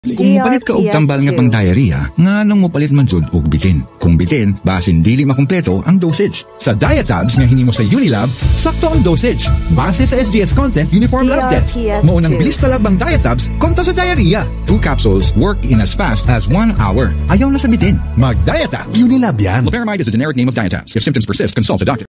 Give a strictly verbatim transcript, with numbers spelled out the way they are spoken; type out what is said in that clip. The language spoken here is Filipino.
Kung mapalit ka og tambal nga pang diarrhea, nga nang mapalit man jud og bitin. Kung bitin, basin dili makumpleto ang dosage. Sa Diatabs nga hinimo sa Unilab, sakto ang dosage. Base sa S G S Content Uniform Lab Test. Maunang bilis talab ang Diatabs kontra sa diarrhea. Two capsules work in as fast as one hour. Ayaw na sa bitin. Mag-Diatabs. Unilab yan. Loperamide is a generic name of Diatabs. If symptoms persist, consult a doctor.